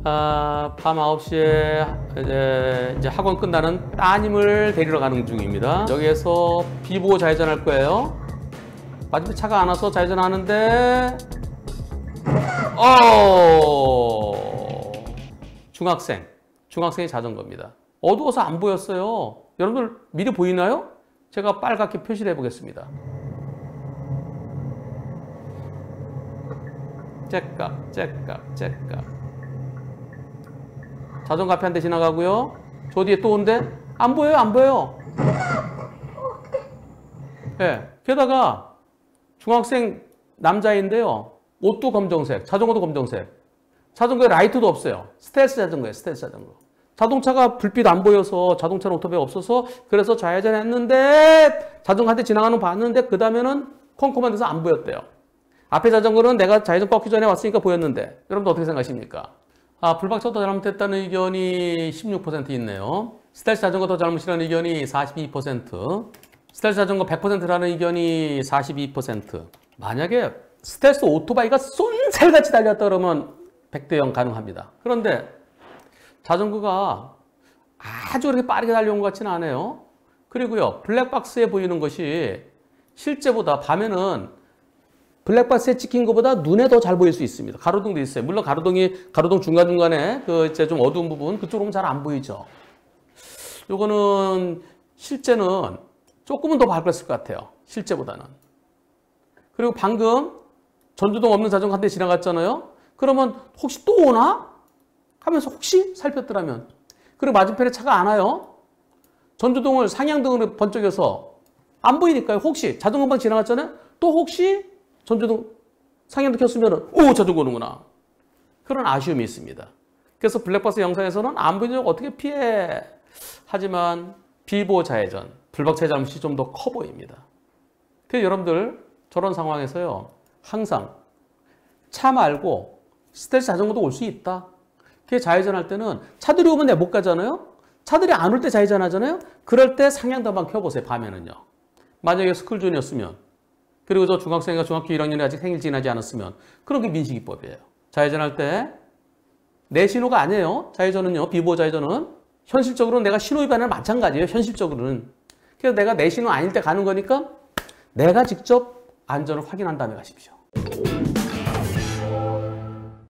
밤 9시에 이제 학원 끝나는 따님을 데리러 가는 중입니다. 여기에서 비보호 좌회전할 거예요. 맞은편 차가 안 와서 좌회전하는데 중학생이 자전거입니다. 어두워서 안 보였어요. 여러분들 미리 보이나요? 제가 빨갛게 표시를 해보겠습니다. 째깍. 자전거 앞에 한 대 지나가고요. 저 뒤에 또 온대. 안 보여요. 네, 게다가 중학생 남자인데요. 옷도 검정색, 자전거도 검정색. 자전거에 라이트도 없어요. 스텔스 자전거예요, 스텔스 자전거. 자동차가 불빛 안 보여서 자동차는 오토바이가 없어서 그래서 좌회전했는데 자전거 한 대 지나가는 거 봤는데 그 다음에는 컴컴한 데서 안 보였대요. 앞에 자전거는 내가 좌회전 꺾기 전에 왔으니까 보였는데 여러분들 어떻게 생각하십니까? 불박차 더 잘못했다는 의견이 16% 있네요. 스텔스 자전거 더 잘못이라는 의견이 42%, 스텔스 자전거 100%라는 의견이 42%. 만약에 스텔스 오토바이가 쏜살같이 달렸다 그러면 100대 0 가능합니다. 그런데 자전거가 아주 그렇게 빠르게 달려온 것 같지는 않아요. 그리고요, 블랙박스에 보이는 것이 실제보다 밤에는 블랙박스에 찍힌 것보다 눈에 더 잘 보일 수 있습니다. 가로등도 있어요. 물론 가로등 중간중간에 이제 좀 어두운 부분, 그쪽으로는 잘 안 보이죠. 요거는 실제는 조금은 더 밝았을 것 같아요. 실제보다는. 그리고 방금 전조등 없는 자전거 한 대 지나갔잖아요. 그러면 혹시 또 오나? 하면서 혹시 살폈더라면. 그리고 맞은편에 차가 안 와요. 전조등을 상향등으로 번쩍여서 안 보이니까요. 혹시 자전거만 지나갔잖아요. 또 혹시 전조등 상향등 켰으면 자전거 오는구나. 그런 아쉬움이 있습니다. 그래서 블랙박스 영상에서는 안 보이는 걸 어떻게 피해. 하지만 비보호 좌회전, 불박차의 잘못이 좀 더 커 보입니다. 그래서 여러분들 저런 상황에서요. 항상 차 말고 스텔스 자전거도 올 수 있다. 그게 좌회전할 때는 차들이 오면 내가 못 가잖아요. 차들이 안 올 때 좌회전하잖아요. 그럴 때 상향등만 켜보세요. 밤에는요. 만약에 스쿨존이었으면 그리고 저 중학생과 중학교 1학년이 아직 생일 지나지 않았으면 그런 게 민식이법이에요. 좌회전할 때 내 신호가 아니에요. 좌회전은요. 비보호 좌회전은 현실적으로는 내가 신호 위반은 마찬가지예요. 현실적으로는. 그래서 내가 내 신호 아닐 때 가는 거니까 내가 직접 안전을 확인한 다음에 가십시오.